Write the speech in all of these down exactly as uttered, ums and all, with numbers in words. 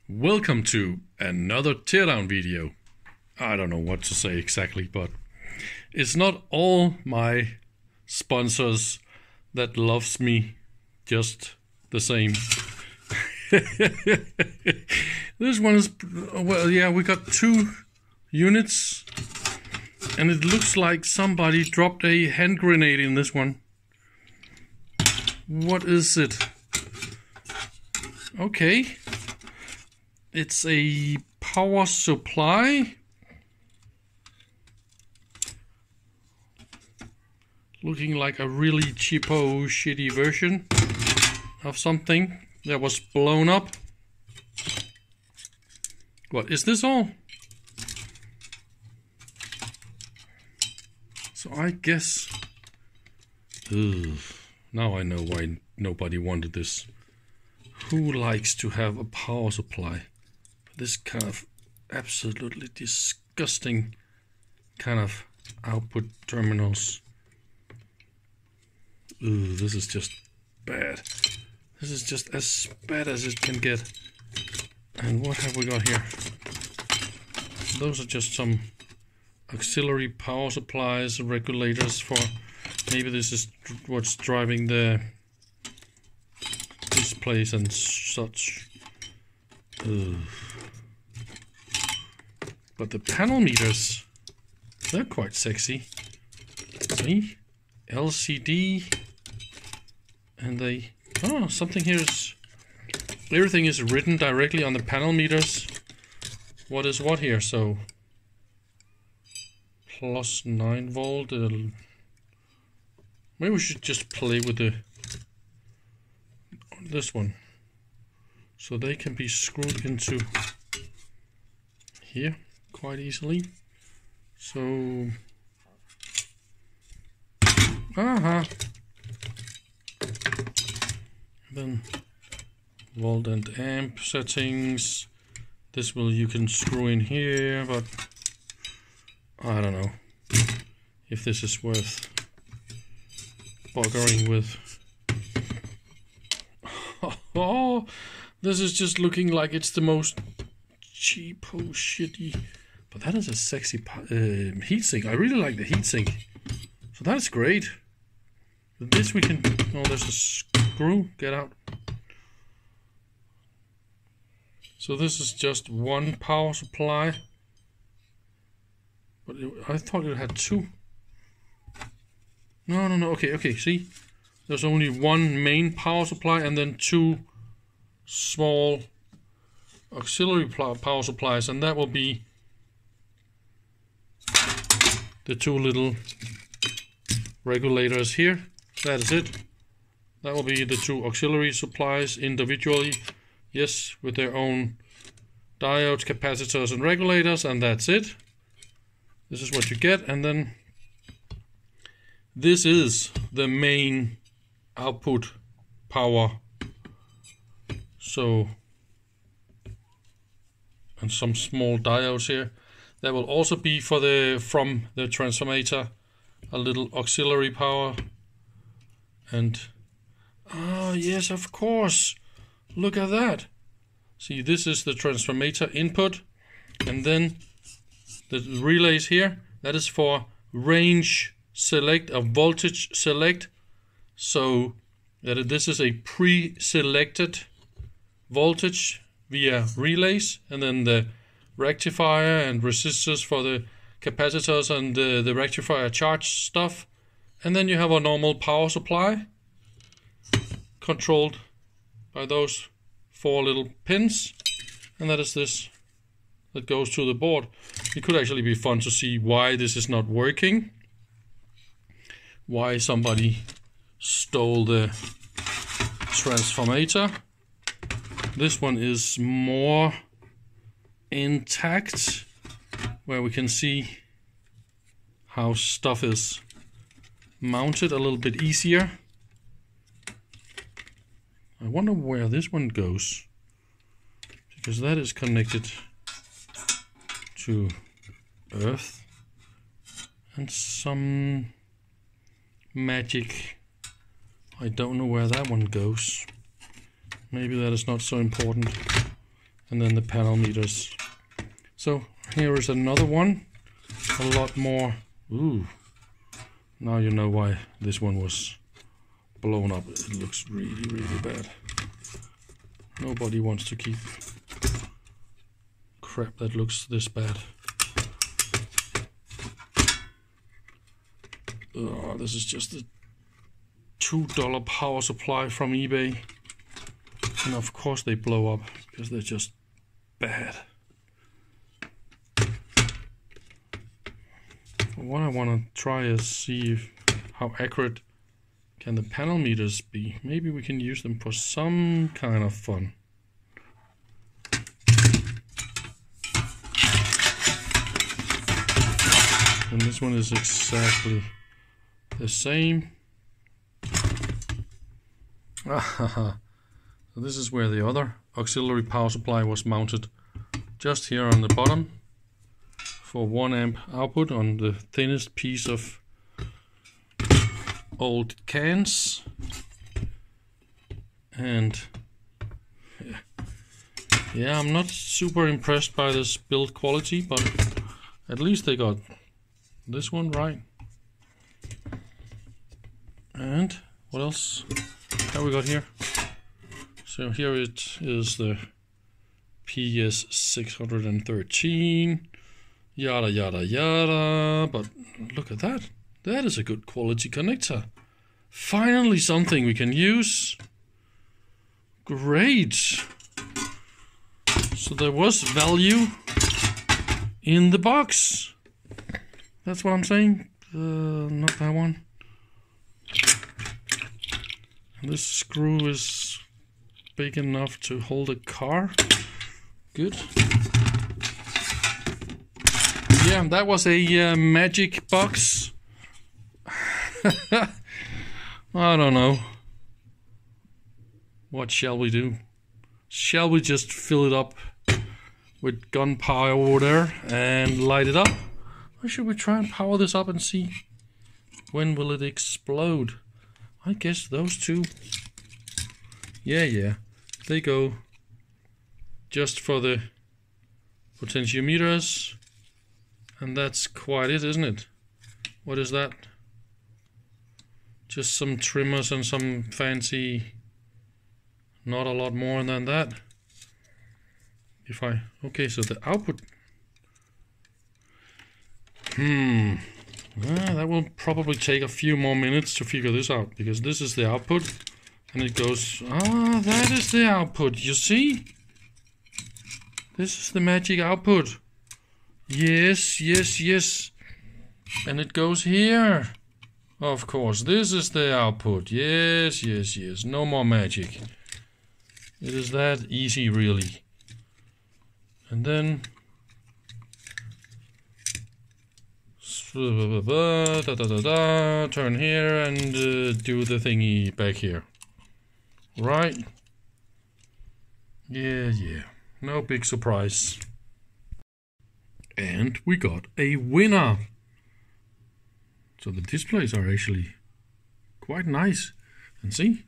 Welcome to another Teardown video. I don't know what to say exactly, but it's not all my sponsors that loves me just the same. This one is, well, yeah, we got two units, and it looks like somebody dropped a hand grenade in this one. What is it? Okay. It's a power supply. Looking like a really cheapo, shitty version of something that was blown up. What, is this all? So I guess... Ugh, now I know why nobody wanted this. Who likes to have a power supply? This kind of absolutely disgusting kind of output terminals. Ooh, this is just bad. This is just as bad as it can get. And what have we got here? Those are just some auxiliary power supplies, regulators for... Maybe this is what's driving the displays and such. Ugh. But the panel meters, they're quite sexy. See? L C D. And they... Oh, something here is... Everything is written directly on the panel meters. What is what here? So... Plus nine volt. Uh, maybe we should just play with the... This one. So they can be screwed into... Here. Quite easily. So... Aha! Then volt and amp settings. This will you can screw in here, but I don't know if this is worth buggering with. Oh, this is just looking like it's the most cheapo shitty. But that is a sexy uh, heatsink. I really like the heatsink. So that's great. With this we can... Oh, there's a screw. Get out. So this is just one power supply. But it, I thought it had two. No, no, no. Okay, okay. See? There's only one main power supply and then two small auxiliary power supplies. And that will be the two little regulators here. That is it. That will be the two auxiliary supplies individually. Yes, with their own diodes, capacitors and regulators, and that's it. This is what you get, and then this is the main output power. So, and some small diodes here. That will also be for the from the transformator, a little auxiliary power. And ah, yes, of course. Look at that. See, this is the transformator input, and then the relays here. That is for range select, a voltage select. So that this is a pre-selected voltage via relays, and then the rectifier and resistors for the capacitors and the, the rectifier charge stuff. And then you have a normal power supply controlled by those four little pins. And that is this that goes to the board. It could actually be fun to see why this is not working. Why somebody stole the transformator. This one is more intact, where we can see how stuff is mounted a little bit easier. I wonder where this one goes, because that is connected to Earth and some magic. I don't know where that one goes. Maybe that is not so important. and then the panel meters. So here is another one, a lot more. Ooh, now you know why this one was blown up. It looks really, really bad. Nobody wants to keep crap that looks this bad. Oh, this is just a two dollar power supply from eBay. And of course they blow up because they're just bad. What I want to try is see if, how accurate can the panel meters be. Maybe we can use them for some kind of fun. And this one is exactly the same. So this is where the other auxiliary power supply was mounted, just here on the bottom for one amp output on the thinnest piece of old cans. And yeah, yeah, I'm not super impressed by this build quality, but at least they got this one right. And what else have we got here? So here it is, the P S six thirteen, yada yada yada. But look at that, that is a good quality connector. Finally something we can use. Great. So there was value in the box. That's what I'm saying. Uh, not that one. And this screw is big enough to hold a car. Good. Yeah, that was a uh, magic box. I don't know. What shall we do? Shall we just fill it up with gunpowder and light it up? Or should we try and power this up and see when will it explode? I guess those two. Yeah, yeah. They go just for the potentiometers. And that's quite it, isn't it? What is that? Just some trimmers and some fancy... Not a lot more than that. If I... Okay, so the output... Hmm... Ah, that will probably take a few more minutes to figure this out, because this is the output, and it goes... Ah, that is the output, you see? This is the magic output. Yes, yes, yes. And it goes here. Of course, this is the output. Yes, yes, yes. No more magic. It is that easy, really. And then... Da, da, da, da, turn here and uh, do the thingy back here. Right? Yeah, yeah. No big surprise. And we got a winner. So the displays are actually quite nice. And see?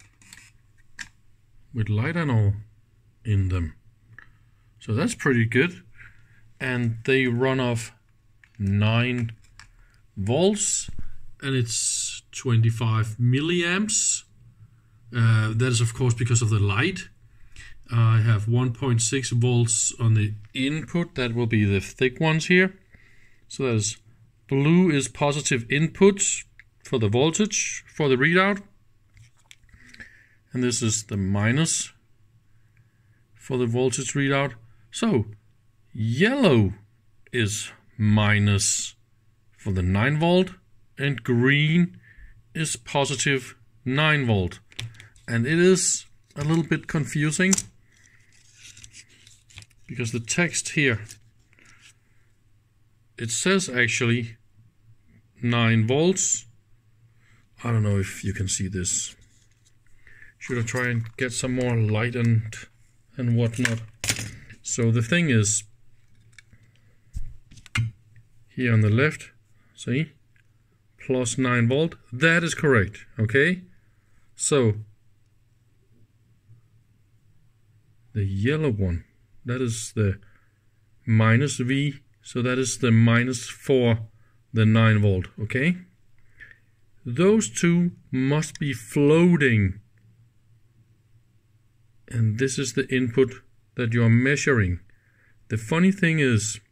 With light and all in them. So that's pretty good. And they run off nine volts, and it's twenty-five milliamps. Uh, that is of course because of the light. Uh, I have one point six volts on the input. That will be the thick ones here. So that is blue is positive input for the voltage for the readout, and this is the minus for the voltage readout. So yellow is minus for the nine volt, and green is positive nine volt. And it is a little bit confusing because the text here, it says actually nine volts. I don't know if you can see this. Should I try and get some more light and and whatnot? So the thing is, here on the left, see, plus nine volt, that is correct, okay? So, the yellow one that is the minus V, so that is the minus for the nine volt, okay? Those two must be floating. And this is the input that you are measuring. The funny thing is,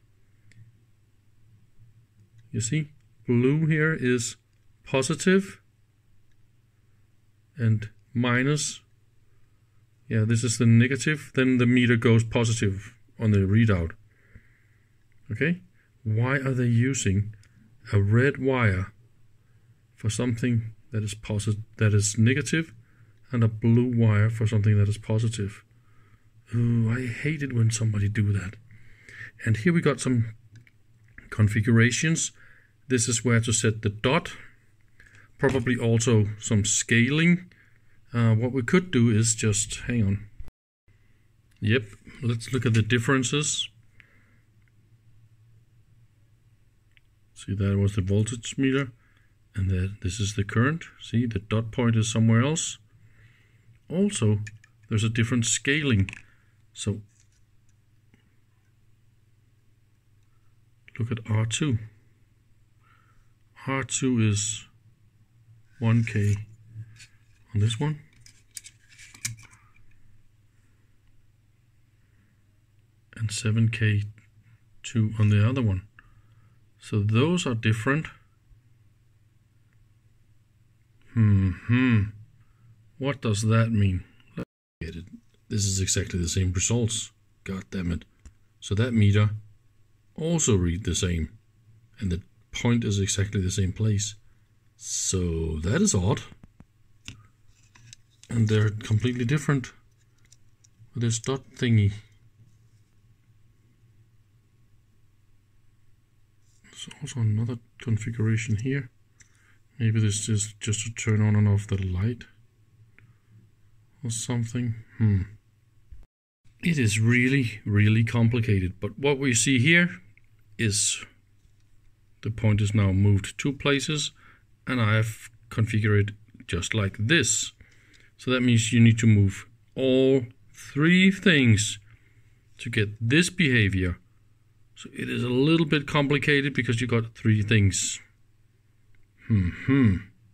you see, blue here is positive and minus. Yeah, this is the negative. Then the meter goes positive on the readout. Okay? Why are they using a red wire for something that is positive, that is negative, and a blue wire for something that is positive? Ooh, I hate it when somebody do that. And here we got some configurations. This is where to set the dot. Probably also some scaling. Uh, what we could do is just, hang on. Yep, let's look at the differences. See, that was the voltage meter. And the, this is the current. See, the dot point is somewhere else. Also, there's a different scaling. So, look at R two. R two is one K on this one. And seven K two on the other one. So those are different. Hmm, hmm. What does that mean? Let's get it. This is exactly the same results. God damn it. So that meter also read the same. And the point is exactly the same place. So that is odd. And they're completely different with this dot thingy. There's also another configuration here. Maybe this is just to turn on and off the light or something. Hmm. It is really, really complicated. But what we see here is the point is now moved two places, and I have configured it just like this. So that means you need to move all three things to get this behavior. So it is a little bit complicated because you got three things. Hmm, hmm.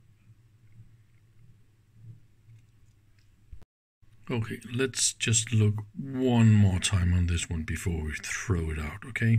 Okay, let's just look one more time on this one before we throw it out, okay?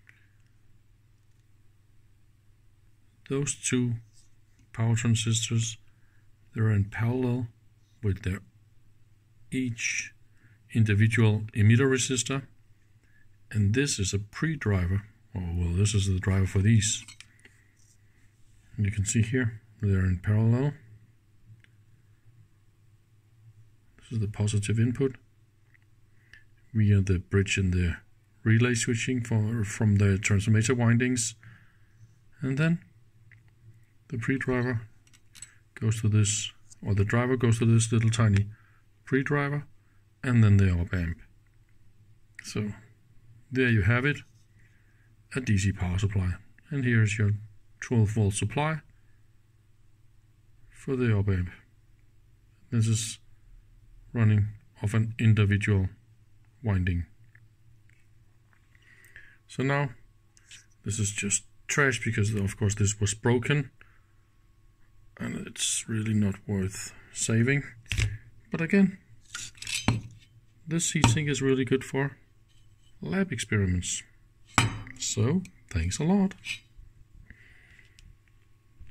Those two power transistors, they're in parallel with their each individual emitter resistor. And this is a pre-driver. Oh, well, this is the driver for these. And you can see here, they're in parallel. This is the positive input via the bridge and the relay switching for from the transformator windings. And then the pre-driver goes to this, or the driver goes to this little tiny pre-driver, and then the op-amp. So there you have it, a D C power supply. And here's your twelve volt supply for the op-amp. This is running off an individual winding. So now this is just trash because of course this was broken and it's really not worth saving. But again, this heatsink is really good for lab experiments. So thanks a lot.